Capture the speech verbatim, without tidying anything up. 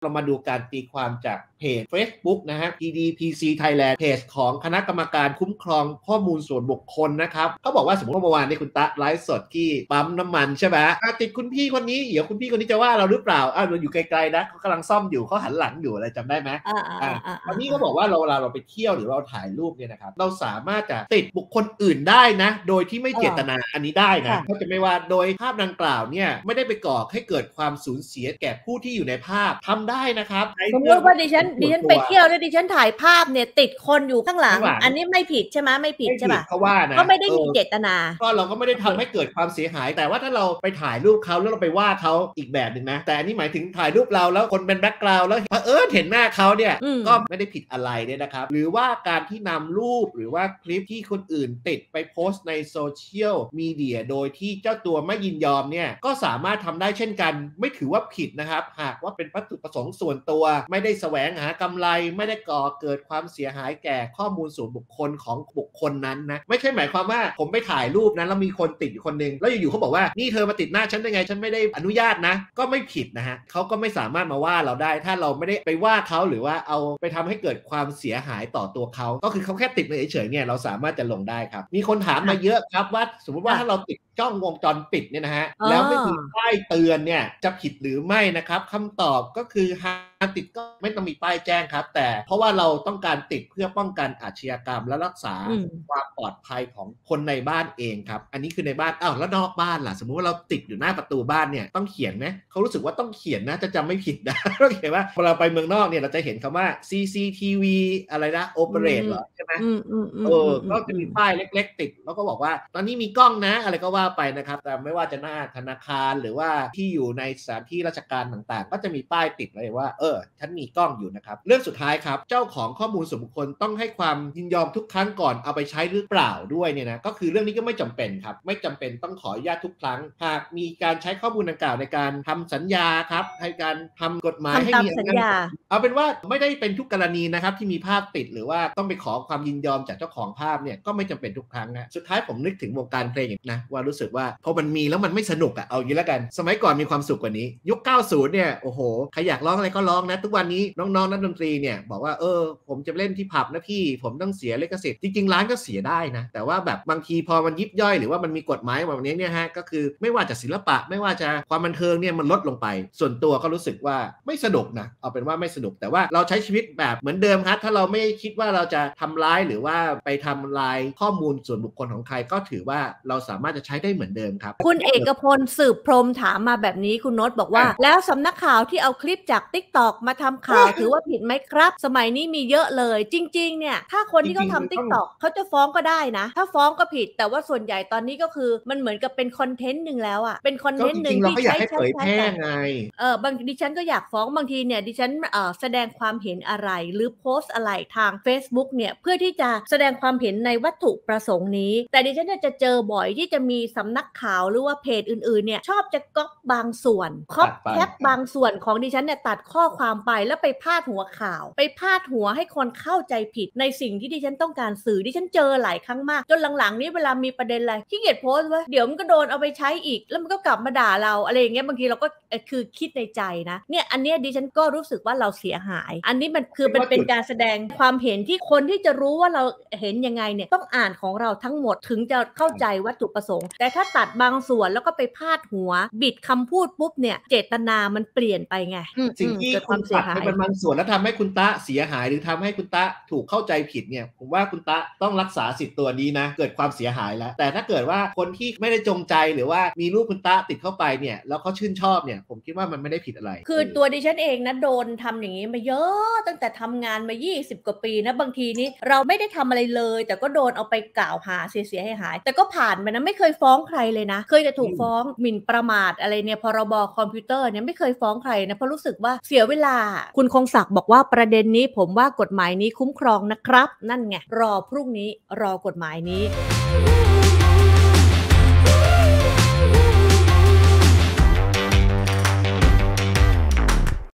เรามาดูการตีความจากเพจ Facebook นะฮะ พี ดี พี ซี Thailand เพจของคณะกรรมการคุ้มครองข้อมูลส่วนบุคคลนะครับเขาบอกว่าสมมติว่าเมื่อวานนี้คุณตะไลฟ์สดที่ปั๊มน้ำมันใช่ไหมติดคุณพี่คนนี้เดี๋ยวคุณพี่คนนี้จะว่าเราหรือเปล่าอ้าวเราอยู่ไกลๆนะเขากำลังซ่อมอยู่เขาหันหลังอยู่อะไรจำได้ไหมอ่าตอนนี้เขาบอกว่าเราเวลาเราไปเที่ยวหรือเราถ่ายรูปเนี่ยนะครับเราสามารถจะติดบุคคลอื่นได้นะโดยที่ไม่เจตนาอันนี้ได้นะเขาจะไม่ว่าโดยภาพดังกล่าวเนี่ยไม่ได้ไปก่อให้เกิดความสูญเสียแก่ผู้ที่อยู่ในภาพทำได้นะครับสมมติว่าดิฉันดิฉันไปเที่ยวแล้วดิฉันถ่ายภาพเนี่ยติดคนอยู่ข้างหลังอันนี้ไม่ผิดใช่ไหมไม่ผิดใช่ป่ะเขาว่านะก็ไม่ได้มีเจตนาก็เราก็ไม่ได้ทำให้เกิดความเสียหายแต่ว่าถ้าเราไปถ่ายรูปเขาแล้วเราไปว่าเขาอีกแบบหนึ่งนะแต่อันนี้หมายถึงถ่ายรูปเราแล้วคนเป็นแบ็คกราวด์แล้วเออเห็นหน้าเขาเนี่ยก็ไม่ได้ผิดอะไรเนี่ยนะครับหรือว่าการที่นำรูปหรือว่าคลิปที่คนอื่นติดไปโพสต์ในโซเชียลมีเดียโดยที่เจ้าตัวไม่ยินยอมเนี่ยก็สามารถทำได้เช่นกันไม่ถือว่าผิดนะครับหากว่าเป็นวัตถุประสงค์ส่วนตัวไม่ได้แสวงหากำไรไม่ได้ก่อเกิดความเสียหายแก่ข้อมูลส่วนบุคคลของบุคคลนั้นนะไม่ใช่หมายความว่าผมไปถ่ายรูปนะแล้วมีคนติดอยู่คนนึงแล้วอยู่ๆเขาบอกว่านี่เธอมาติดหน้าฉันได้ไงฉันไม่ได้อนุญาตนะก็ไม่ผิดนะฮะเขาก็ไม่สามารถมาว่าเราได้ถ้าเราไม่ได้ไปว่าเขาหรือว่าเอาไปทำให้เกิดความเสียหายต่อตัวเขาก็คือเขาแค่ติดมาเฉยๆเนี่ยเราสามารถจะลงได้ครับมีคนถามมาเยอะครับว่าสมมติว่าถ้าเราติดกล้องวงจรปิดเนี่ยนะฮะแล้วไม่มีป้ายเตือนเนี่ยจะผิดหรือไม่นะครับคำตอบก็คือหากติดก็ไม่ต้องมีป้ายแจ้งครับแต่เพราะว่าเราต้องการติดเพื่อป้องกันอาชญากรรมและรักษาความปลอดภัยของคนในบ้านเองครับอันนี้คือในบ้านอ้าวแล้วนอกบ้านล่ะสมมุติว่าเราติดอยู่หน้าประตูบ้านเนี่ยต้องเขียนไหมเขารู้สึกว่าต้องเขียนนะจะจำไม่ผิดนะต้องเขียนว่าเวลาไปเมืองนอกเนี่ยเราจะเห็นคำว่า ซี ซี ที วี อะไรนะ operate เหรอใช่ไหมเออก็จะมีป้ายเล็กๆติดแล้วก็บอกว่าตอนนี้มีกล้องนะอะไรก็ว่าไปนะครับแต่ไม่ว่าจะหน้าธนาคารหรือว่าที่อยู่ในสถานที่ราชการต่างๆก็จะมีป้ายติดเลยว่าเออฉันมีกล้องอยู่นะครับเรื่องสุดท้ายครับเจ้าของข้อมูลส่วนบุคคลต้องให้ความยินยอมทุกครั้งก่อนเอาไปใช้หรือเปล่าด้วยเนี่ยนะก็คือเรื่องนี้ก็ไม่จำเป็นครับไม่จำเป็นต้องขออนุญาตทุกครั้งหากมีการใช้ข้อมูลดังกล่าวในการทำสัญญาครับในการทำกฎหมายให้มีสัญญาเอาเป็นว่าไม่ได้เป็นทุกกรณีนะครับที่มีภาพติดหรือว่าต้องไปขอความยินยอมจากเจ้าของภาพเนี่ยก็ไม่จำเป็นทุกครั้งนะสุดท้ายผมนึกถึงวงการเพลงนะว่ารู้สึกว่าพอมันมีแล้วมันไม่สนุกอะเอาอย่างนี้แล้วกันสมัยก่อนมีความสุขกว่านี้ยุคเก้าสิบเนี่ยโอ้โหใครอยากร้องอะไรก็ร้องนะทุกวันนี้น้องๆนักดนตรีเนี่ยบอกว่าเออผมจะเล่นที่ผับนะพี่ผมต้องเสียลิขสิทธิ์จริงๆร้านก็เสียได้นะแต่ว่าแบบบางทีพอมันยิบย่อยหรือว่ามันมีกฎหมายแบบนี้เนี่ยฮะก็คือไม่ว่าจะศิลปะไม่ว่าจะความบันเทิงเนี่ยมันลดลงไปส่วนตัวก็รู้สึกว่าไม่สนุกนะเอาเป็นว่าไม่สนุกแต่ว่าเราใช้ชีวิตแบบเหมือนเดิมครับถ้าเราไม่คิดว่าเราจะทำร้ายหรือว่าไปทำลายข้อมูลส่วนบุคคลของใครก็ถือว่าเราสามารถจะใช้ได้เหมือนเดิมครับคุณเอกพลสืบพรหมถามมาแบบนี้คุณโน้ตบอกว่าแล้วสำนักข่าวที่เอาคลิปจาก TikTok มาทำข่าวถือว่าผิดไหมครับสมัยนี้มีเยอะเลยจริงๆเนี่ยถ้าคนที่เขาทำ TikTok เขาจะฟ้องก็ได้นะถ้าฟ้องก็ผิดแต่ว่าส่วนใหญ่ตอนนี้ก็คือมันเหมือนกับเป็นคอนเทนต์หนึ่งแล้วอ่ะเป็นคอนเทนต์หนึ่งที่ใช้ใช้ใช้กันเออบางดิฉันก็อยากฟ้องบางทีเนี่ยดิฉันเอ่อแสดงความเห็นอะไรหรือโพสต์อะไรทาง Facebook เนี่ยเพื่อที่จะแสดงความเห็นในวัตถุประสงค์นี้แต่ดิฉันจะเจอบ่อยที่จะมีสำนักข่าวหรือว่าเพจอื่นๆเนี่ยชอบจะก๊อปบางส่วนคอปแคปบางส่วนของดิฉันเนี่ยตัดข้อความไปแล้วไปพาดหัวข่าวไปพาดหัวให้คนเข้าใจผิดในสิ่งที่ดิฉันต้องการสื่อดิฉันเจอหลายครั้งมากจนหลังๆนี้เวลามีประเด็นอะไรขี้เกียจโพสต์ว่าเดี๋ยวมันก็โดนเอาไปใช้อีกแล้วมันก็กลับมาด่าเราอะไรอย่างเงี้ยบางทีเราก็คือคิดในใจนะเนี่ยอันเนี้ยดิฉันก็รู้สึกว่าเราเสียหายอันนี้มันคือเป็นเป็นการแสดงความเห็นที่คนที่จะรู้ว่าเราเห็นยังไงเนี่ยต้องอ่านของเราทั้งหมดถึงจะเข้าใจวัตถุประสงค์แต่ถ้าตัดบางส่วนแล้วก็ไปพาดหัวบิดคำพูดปุ๊บเนี่ยเจตนามันเปลี่ยนไปไงสิ่งที่คุณตัดเป็นบางส่วนแล้วทำให้คุณตะเสียหายหรือทำให้คุณตะถูกเข้าใจผิดเนี่ยผมว่าคุณตะต้องรักษาสิทธิ์ตัวนี้นะเกิดความเสียหายแล้วแต่ถ้าเกิดว่าคนที่ไม่ได้จงใจหรือว่ามีรูปคุณตะติดเข้าไปเนี่ยแล้วเขาชื่นชอบเนี่ยผมคิดว่ามันไม่ได้ผิดอะไรคือตัวดิฉันเองนะโดนทำอย่างนี้มาเยอะตั้งแต่ทำงานมายี่สิบกว่าปีนะบางทีนี้เราไม่ได้ทำอะไรเลยแต่ก็โดนเอาไปกล่าวหาเสียหายหายแต่ก็ผ่านมานะไม่เคยฟ้องใครเลยนะเคยจะถูกฟ้องหมิ่นประมาทอะไรเนี่ยพรบคอมพิวเตอร์เนี่ยไม่เคยฟ้องใครนะเพราะรู้สึกว่าเสียเวลาคุณคงศักดิ์บอกว่าประเด็นนี้ผมว่ากฎหมายนี้คุ้มครองนะครับนั่นไงรอพรุ่งนี้รอกฎหมายนี้